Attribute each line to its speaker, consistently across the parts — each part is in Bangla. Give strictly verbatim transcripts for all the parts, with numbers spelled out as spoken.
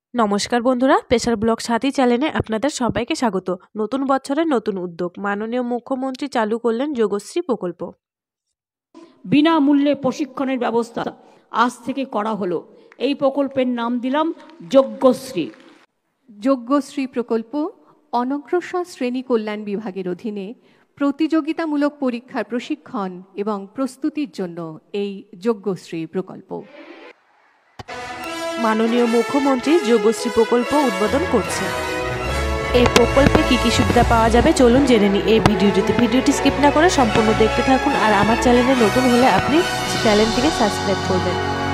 Speaker 1: নমস্কার বন্ধুরা, প্রেসার ব্লগ সাথী চ্যানেলে আপনাদের সবাইকে স্বাগত। নতুন বছরের নতুন উদ্যোগ, মাননীয় মুখ্যমন্ত্রী চালু করলেন যোগশ্রী প্রকল্প।
Speaker 2: বিনামূল্যে প্রশিক্ষণের ব্যবস্থা আজ থেকে করা হলো। এই প্রকল্পের নাম দিলাম যজ্ঞশ্রী।
Speaker 3: যজ্ঞশ্রী প্রকল্প অনগ্রসর শ্রেণী কল্যাণ বিভাগের অধীনে প্রতিযোগিতামূলক পরীক্ষার প্রশিক্ষণ এবং প্রস্তুতির জন্য এই যজ্ঞশ্রী প্রকল্প।
Speaker 1: মাননীয় মুখ্যমন্ত্রী যোগশ্রী প্রকল্প উদ্বোধন করছে। এই প্রকল্পে কি কি সুবিধা পাওয়া যাবে চলুন জেনে নিই এই ভিডিওটিতে। ভিডিওটি স্কিপ না করে সম্পূর্ণ দেখতে থাকুন, আর আমার চ্যানেলে নতুন হলে আপনি চ্যানেলটিকে সাবস্ক্রাইব করবেন।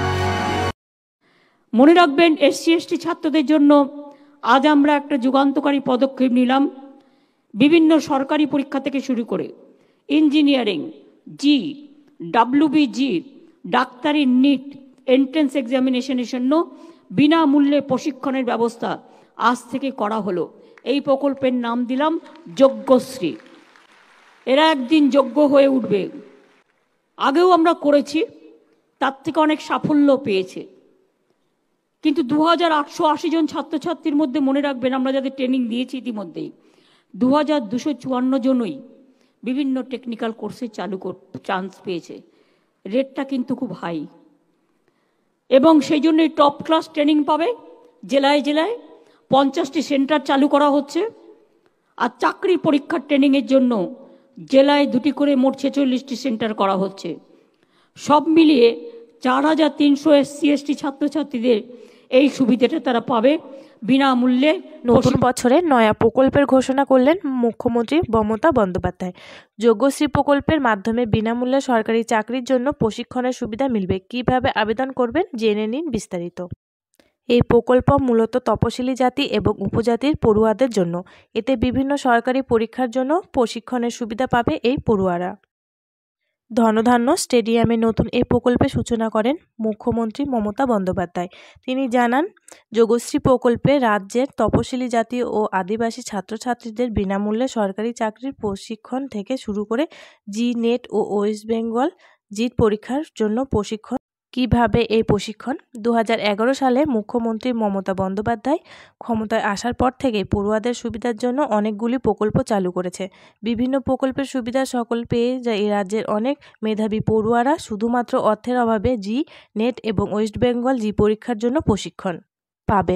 Speaker 2: মনে রাখবেন, এসসি এসটি ছাত্রদের জন্য আজ আমরা একটা যুগান্তকারী পদক্ষেপ নিলাম। বিভিন্ন সরকারি পরীক্ষা থেকে শুরু করে ইঞ্জিনিয়ারিং, জি, ডাব্লিউবিজি, ডাক্তারি, নিট, এন্ট্রেন্স এক্সামিনেশনের জন্য বিনামূল্যে প্রশিক্ষণের ব্যবস্থা আজ থেকে করা হলো। এই প্রকল্পের নাম দিলাম যজ্ঞশ্রী। এরা একদিন যোগ্য হয়ে উঠবে। আগেও আমরা করেছি, তার থেকে অনেক সাফল্য পেয়েছে। কিন্তু দু হাজার আটশো আশি জন ছাত্রছাত্রীর মধ্যে মনে রাখবেন, আমরা যাদের ট্রেনিং দিয়েছি ইতিমধ্যেই দু হাজার দুশো চুয়ান্ন জনই বিভিন্ন টেকনিক্যাল কোর্সে চালু চান্স পেয়েছে। রেটটা কিন্তু খুব হাই, এবং সেই জন্যই টপ ক্লাস ট্রেনিং পাবে। জেলায় জেলায় পঞ্চাশটি সেন্টার চালু করা হচ্ছে, আর চাকরির পরীক্ষার ট্রেনিংয়ের জন্য জেলায় দুটি করে মোট ছেচল্লিশটি সেন্টার করা হচ্ছে। সব মিলিয়ে চার হাজার তিনশো এসসি এসটি ছাত্রছাত্রীদের এই সুবিধাটা তারা পাবে বিনামূল্যে।
Speaker 1: নতুন বছরে নয়া প্রকল্পের ঘোষণা করলেন মুখ্যমন্ত্রী মমতা বন্দ্যোপাধ্যায়। যোগশ্রী প্রকল্পের মাধ্যমে বিনামূল্যে সরকারি চাকরির জন্য প্রশিক্ষণের সুবিধা মিলবে। কিভাবে আবেদন করবেন জেনে নিন বিস্তারিত। এই প্রকল্প মূলত তপশিলি জাতি এবং উপজাতির পড়ুয়াদের জন্য। এতে বিভিন্ন সরকারি পরীক্ষার জন্য প্রশিক্ষণের সুবিধা পাবে এই পড়ুয়ারা। ধনধান্য স্টেডিয়ামে নতুন এই প্রকল্পের সূচনা করেন মুখ্যমন্ত্রী মমতা বন্দ্যোপাধ্যায়। তিনি জানান, যোগশ্রী প্রকল্পে রাজ্যের তপশিলি জাতি ও আদিবাসী ছাত্রছাত্রীদের বিনামূল্যে সরকারি চাকরির প্রশিক্ষণ থেকে শুরু করে জি, নেট ও ওয়েস্ট বেঙ্গল জিট পরীক্ষার জন্য প্রশিক্ষণ। কিভাবে এই প্রশিক্ষণ? দু হাজার এগারো সালে মুখ্যমন্ত্রী মমতা বন্দ্যোপাধ্যায় ক্ষমতায় আসার পর থেকে পড়ুয়াদের সুবিধার জন্য অনেকগুলি প্রকল্প চালু করেছে। বিভিন্ন প্রকল্পের সুবিধা সকল পেয়ে যায় এই রাজ্যের অনেক মেধাবী পড়ুয়ারা শুধুমাত্র অর্থের অভাবে জি, নেট এবং ওয়েস্ট বেঙ্গল জি পরীক্ষার জন্য প্রশিক্ষণ পাবে।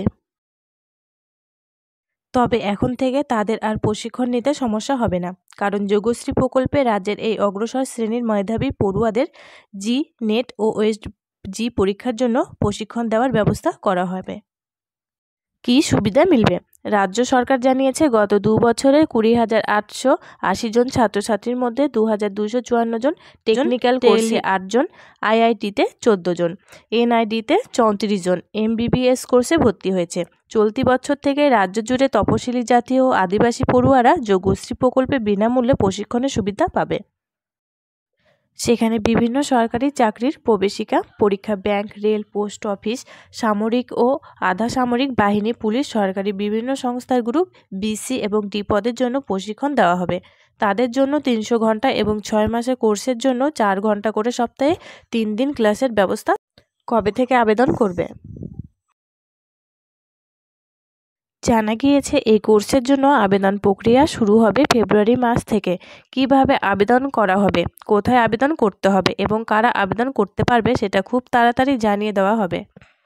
Speaker 1: তবে এখন থেকে তাদের আর প্রশিক্ষণ নিতে সমস্যা হবে না, কারণ যোগশ্রী প্রকল্পে রাজ্যের এই অগ্রসর শ্রেণীর মেধাবী পড়ুয়াদের জি, নেট ও ওয়েস্ট জি পরীক্ষার জন্য প্রশিক্ষণ দেওয়ার ব্যবস্থা করা হবে। কি সুবিধা মিলবে? রাজ্য সরকার জানিয়েছে, গত দু বছরে কুড়ি হাজার আটশো আশি জন ছাত্রছাত্রীর মধ্যে দু হাজার দুশো চুয়ান্ন জন টেকনিক্যাল কোর্সে আট জন, আইআইটিতে চোদ্দ জন, এনআইডিতে চৌত্রিশ জন এমবিবিএস কোর্সে ভর্তি হয়েছে। চলতি বছর থেকে রাজ্য জুড়ে তপশিলি জাতি ও আদিবাসী পড়ুয়ারা যোগশ্রী প্রকল্পে বিনামূল্যে প্রশিক্ষণের সুবিধা পাবে। সেখানে বিভিন্ন সরকারি চাকরির প্রবেশিকা পরীক্ষা, ব্যাংক, রেল, পোস্ট অফিস, সামরিক ও আধা সামরিক বাহিনী, পুলিশ, সরকারি বিভিন্ন সংস্থার গ্রুপ বিসি এবং ডি পদের জন্য প্রশিক্ষণ দেওয়া হবে। তাদের জন্য তিনশো ঘন্টা এবং ছয় মাসের কোর্সের জন্য চার ঘন্টা করে সপ্তাহে তিন দিন ক্লাসের ব্যবস্থা। কবে থেকে আবেদন করবে? জানা গিয়েছে, এই কোর্সের জন্য আবেদন প্রক্রিয়া শুরু হবে ফেব্রুয়ারি মাস থেকে। কিভাবে আবেদন করা হবে, কোথায় আবেদন করতে হবে এবং কারা আবেদন করতে পারবে সেটা খুব তাড়াতাড়ি জানিয়ে দেওয়া হবে।